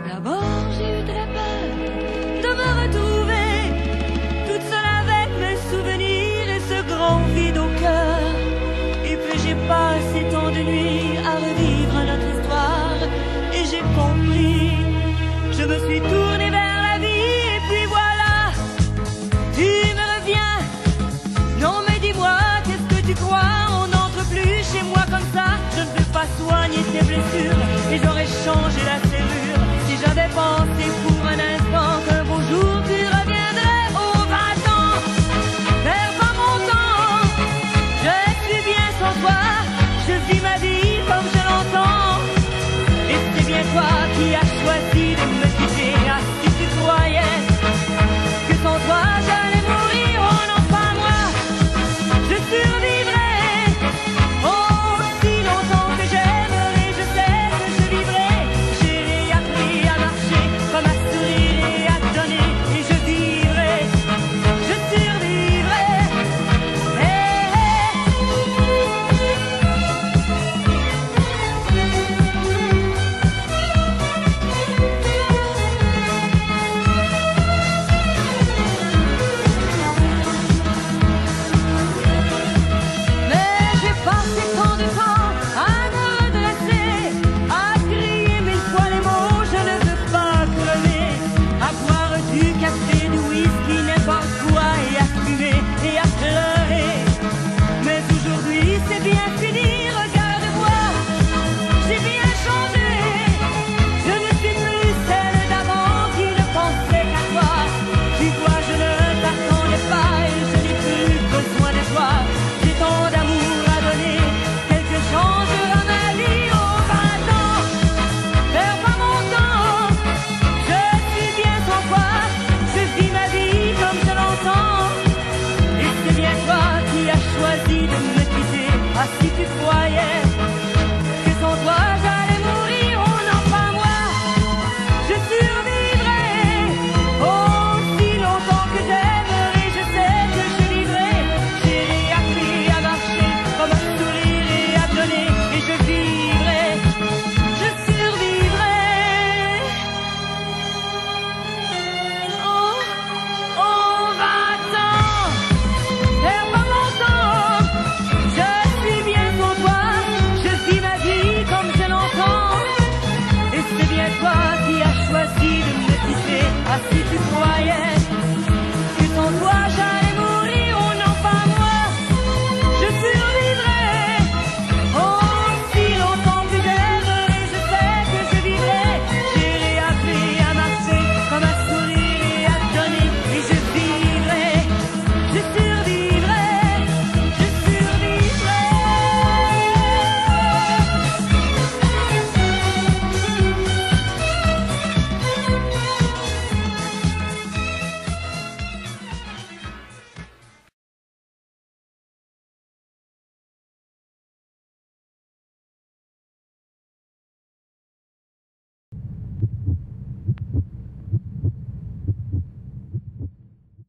D'abord j'ai eu très peur de me retrouver toute seule avec mes souvenirs et ce grand vide au cœur. Et puis j'ai passé tant de nuits à revivre notre histoire et j'ai compris. Je me suis tournée vers la vie et puis voilà, tu me reviens. Non mais dis-moi, qu'est-ce que tu crois? On n'entre plus chez moi comme ça. Je ne peux pas soigner tes blessures et j'aurais changé la serrure si j'avais pensé pour un instant qu'un beau jour tu reviendrais. Oh va-t'en, perds pas mon temps, je suis bien sans toi, je vis ma vie comme je l'entends. Et c'est bien toi qui as choisi de me quitter. Ah si tu croyais que sans toi j'allais